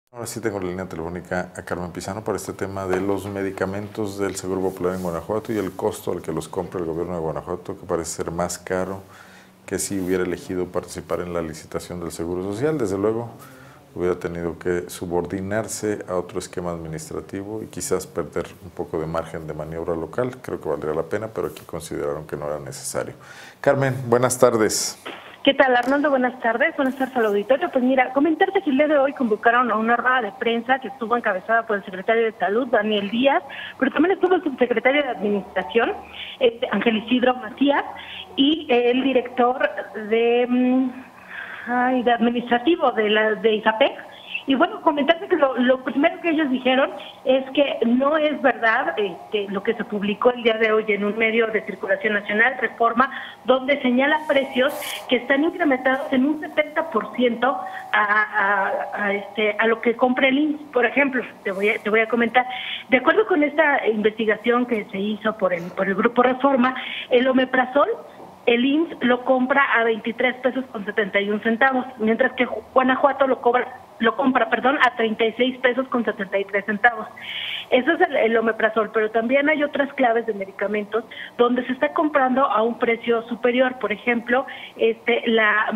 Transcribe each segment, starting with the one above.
Ahora sí tengo la línea telefónica a Carmen Pizano para este tema de los medicamentos del Seguro Popular en Guanajuato y el costo al que los compra el gobierno de Guanajuato, que parece ser más caro que si hubiera elegido participar en la licitación del Seguro Social. Desde luego, hubiera tenido que subordinarse a otro esquema administrativo y quizás perder un poco de margen de maniobra local. Creo que valdría la pena, pero aquí consideraron que no era necesario. Carmen, buenas tardes. ¿Qué tal, Arnoldo? Buenas tardes al auditorio. Pues mira, comentarte que el día de hoy convocaron a una rueda de prensa que estuvo encabezada por el secretario de Salud, Daniel Díaz, pero también estuvo el subsecretario de Administración, Ángel Isidro Macías, y el director de administrativo de ISAPEC. Y bueno, comentarte que lo primero que ellos dijeron es que no es verdad lo que se publicó el día de hoy en un medio de circulación nacional, Reforma, donde señala precios que están incrementados en un 70% a lo que compra el IMSS. Por ejemplo, te voy a comentar, de acuerdo con esta investigación que se hizo por el Grupo Reforma, el omeprazol, el IMSS lo compra a 23 pesos con 71 centavos, mientras que Guanajuato lo compra a 36 pesos con 73 centavos. Eso es el omeprazol, pero también hay otras claves de medicamentos donde se está comprando a un precio superior. Por ejemplo, la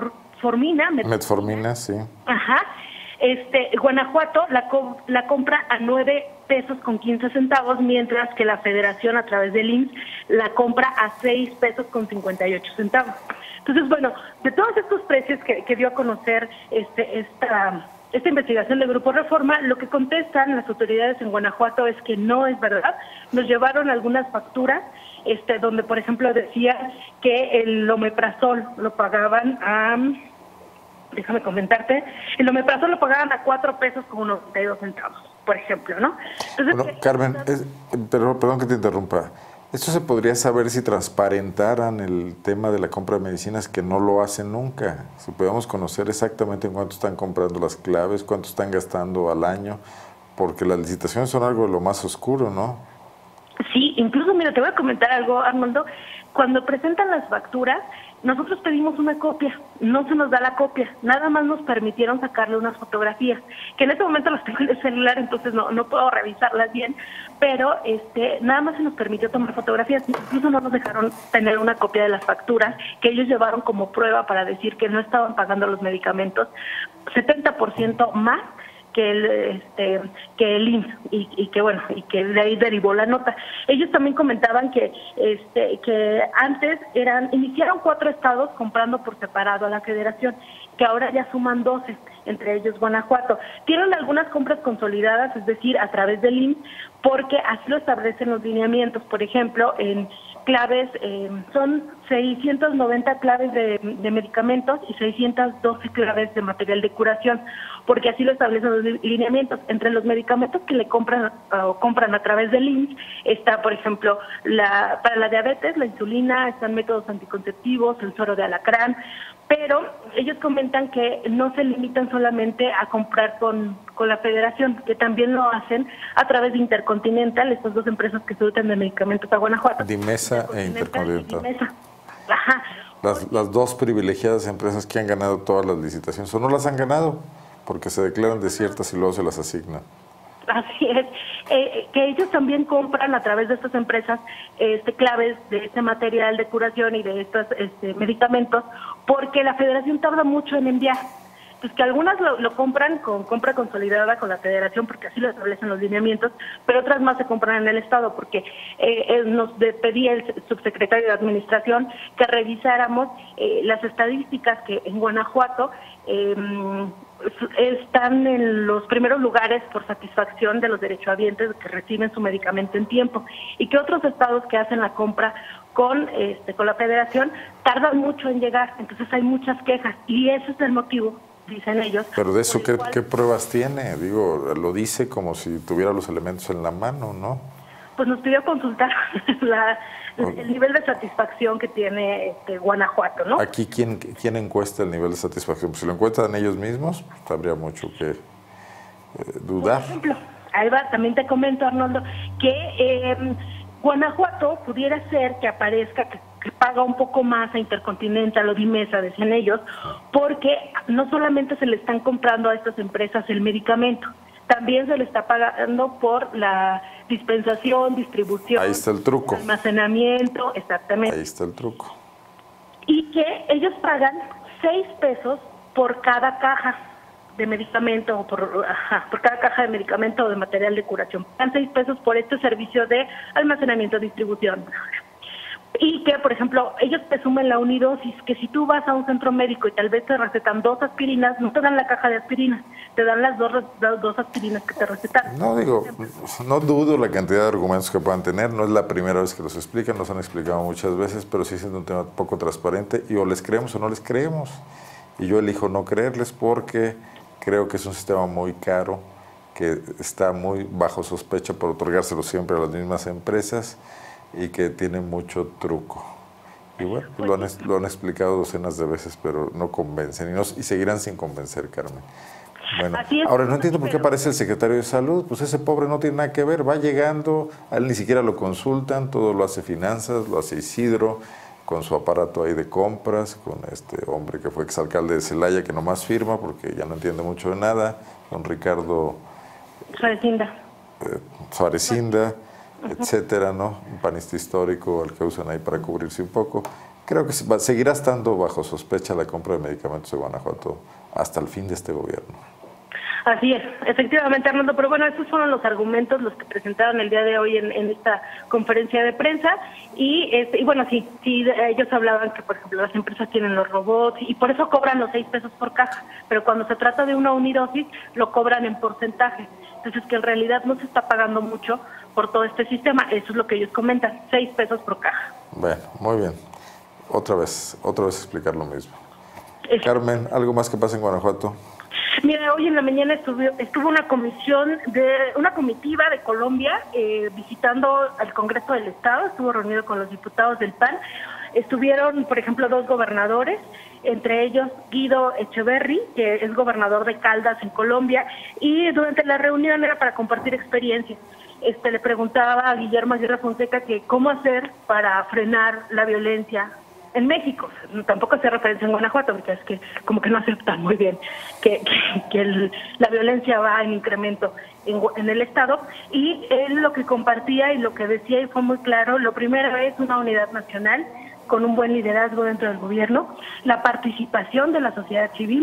Metformina, sí. Ajá. Guanajuato la compra a 9 pesos con 15 centavos, mientras que la Federación a través del IMSS la compra a 6 pesos con 58 centavos. Entonces, bueno, de todos estos precios que dio a conocer esta investigación del Grupo Reforma, lo que contestan las autoridades en Guanajuato es que no es verdad. Nos llevaron algunas facturas donde, por ejemplo, decía que el omeprazol lo pagaban a... Déjame comentarte, el omeprazol lo pagaban a 4 pesos con 92 centavos, por ejemplo, ¿no? Entonces, bueno, Carmen, perdón que te interrumpa. ¿Esto se podría saber si transparentaran el tema de la compra de medicinas, que no lo hacen nunca? Si podemos conocer exactamente en cuánto están comprando las claves, cuánto están gastando al año, porque las licitaciones son algo de lo más oscuro, ¿no? Sí, incluso, mira, te voy a comentar algo, Armando. Cuando presentan las facturas, nosotros pedimos una copia, no se nos da la copia, nada más nos permitieron sacarle unas fotografías, que en este momento las tengo en el celular, entonces no puedo revisarlas bien, pero nada más se nos permitió tomar fotografías, incluso no nos dejaron tener una copia de las facturas que ellos llevaron como prueba para decir que no estaban pagando los medicamentos 70% más que el IMSS y que de ahí derivó la nota. Ellos también comentaban que antes iniciaron 4 estados comprando por separado a la Federación, que ahora ya suman 12, entre ellos Guanajuato. Tienen algunas compras consolidadas, es decir, a través del IMSS, porque así lo establecen los lineamientos. Por ejemplo, en claves, son 690 claves de medicamentos y 612 claves de material de curación, porque así lo establecen los lineamientos. Entre los medicamentos que le compran a través del IMSS está, por ejemplo, para la diabetes, la insulina, están métodos anticonceptivos, el suero de alacrán, pero ellos comentan que no se limitan solamente a comprar con la Federación, que también lo hacen a través de Intercontinental, estas dos empresas que surten de medicamentos a Guanajuato. Dimesa e Intercontinental. Dimesa. Ajá. Las dos privilegiadas empresas que han ganado todas las licitaciones, o no las han ganado, porque se declaran desiertas y luego se las asignan. Así es, que ellos también compran a través de estas empresas claves de este material de curación y de estos medicamentos, porque la Federación tarda mucho en enviar. Pues que algunas lo compran con compra consolidada con la Federación, porque así lo establecen los lineamientos, pero otras más se compran en el Estado, porque nos pedía el subsecretario de Administración que revisáramos las estadísticas que en Guanajuato están en los primeros lugares por satisfacción de los derechohabientes que reciben su medicamento en tiempo, y que otros estados que hacen la compra con la Federación tardan mucho en llegar. Entonces hay muchas quejas, y ese es el motivo, dicen ellos. Pero de eso, ¿qué pruebas tiene? Digo, lo dice como si tuviera los elementos en la mano, ¿no? Pues nos pidió consultar el nivel de satisfacción que tiene Guanajuato, ¿no? Aquí, ¿quién encuesta el nivel de satisfacción? Pues si lo encuestan ellos mismos, pues habría mucho que dudar. Por ejemplo, ahí va, también te comento, Arnoldo, que Guanajuato pudiera ser que aparezca, que que paga un poco más a Intercontinental o Dimesa, decían ellos, porque no solamente se le están comprando a estas empresas el medicamento, también se le está pagando por la dispensación, distribución, ahí está el truco, almacenamiento, exactamente. Ahí está el truco. Y que ellos pagan 6 pesos por cada caja de medicamento o por cada caja de medicamento o de material de curación. Pagan 6 pesos por este servicio de almacenamiento, distribución. Y que, por ejemplo, ellos presumen la unidosis, que si tú vas a un centro médico y tal vez te recetan 2 aspirinas, no te dan la caja de aspirinas, te dan las dos aspirinas que te recetaron. No digo, no dudo la cantidad de argumentos que puedan tener, no es la primera vez que los explican, nos han explicado muchas veces, pero sí es un tema poco transparente y o les creemos o no les creemos. Y yo elijo no creerles porque creo que es un sistema muy caro, que está muy bajo sospecha por otorgárselo siempre a las mismas empresas y que tiene mucho truco. Y bueno, pues lo han explicado docenas de veces, pero no convencen y seguirán sin convencer, Carmen. Bueno, ahora no entiendo por qué aparece el secretario de Salud, pues ese pobre no tiene nada que ver, va llegando, a él ni siquiera lo consultan, todo lo hace Finanzas, lo hace Isidro, con su aparato ahí de compras, con este hombre que fue exalcalde de Celaya, que nomás firma porque ya no entiende mucho de nada, con Ricardo Suarezinda, etcétera, ¿no? Un panista histórico al que usan ahí para cubrirse un poco. Creo que seguirá estando bajo sospecha la compra de medicamentos de Guanajuato hasta el fin de este gobierno. Así es, efectivamente, Armando, pero bueno, estos fueron los argumentos los que presentaron el día de hoy en esta conferencia de prensa y bueno, sí, ellos hablaban que, por ejemplo, las empresas tienen los robots y por eso cobran los 6 pesos por caja, pero cuando se trata de una unidosis lo cobran en porcentaje, entonces que en realidad no se está pagando mucho por todo este sistema, eso es lo que ellos comentan, 6 pesos por caja. Bueno, muy bien, otra vez explicar lo mismo. Carmen, ¿algo más que pasa en Guanajuato? Mira, hoy en la mañana estuvo una comitiva de Colombia visitando al Congreso del Estado, estuvo reunido con los diputados del PAN, estuvieron, por ejemplo, 2 gobernadores, entre ellos Guido Echeverry, que es gobernador de Caldas en Colombia, y durante la reunión era para compartir experiencias. Le preguntaba a Guillermo Aguirre Fonseca que cómo hacer para frenar la violencia en México. Tampoco hace referencia en Guanajuato, porque es que como que no aceptan muy bien que la violencia va en incremento en el Estado. Y él lo que compartía y lo que decía, y fue muy claro, lo primero es una unidad nacional con un buen liderazgo dentro del gobierno, la participación de la sociedad civil,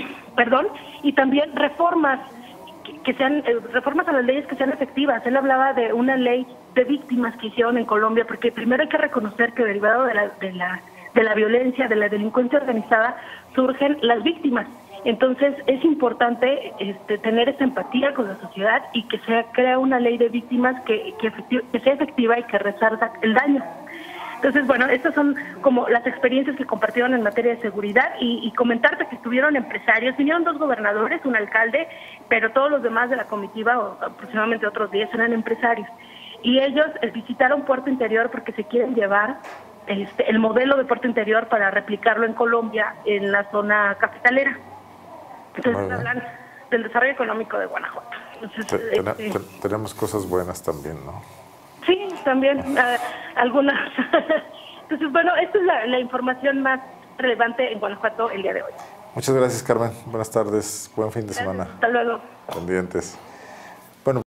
y también reformas que sean reformas a las leyes que sean efectivas. Él hablaba de una ley de víctimas que hicieron en Colombia, porque primero hay que reconocer que derivado de la violencia, de la delincuencia organizada, surgen las víctimas. Entonces es importante tener esa empatía con la sociedad y que se crea una ley de víctimas que sea efectiva y que resarza el daño. Entonces, bueno, estas son como las experiencias que compartieron en materia de seguridad y comentarte que estuvieron empresarios, vinieron 2 gobernadores, un alcalde, pero todos los demás de la comitiva, o aproximadamente otros 10, eran empresarios. Y ellos visitaron Puerto Interior porque se quieren llevar el modelo de Puerto Interior para replicarlo en Colombia, en la zona cafetalera. Entonces hablan del desarrollo económico de Guanajuato. Entonces, tenemos cosas buenas también, ¿no? Sí, también algunas. Entonces, bueno, esta es la información más relevante en Guanajuato el día de hoy. Muchas gracias, Carmen. Buenas tardes. Buen fin de semana. Hasta luego. Pendientes.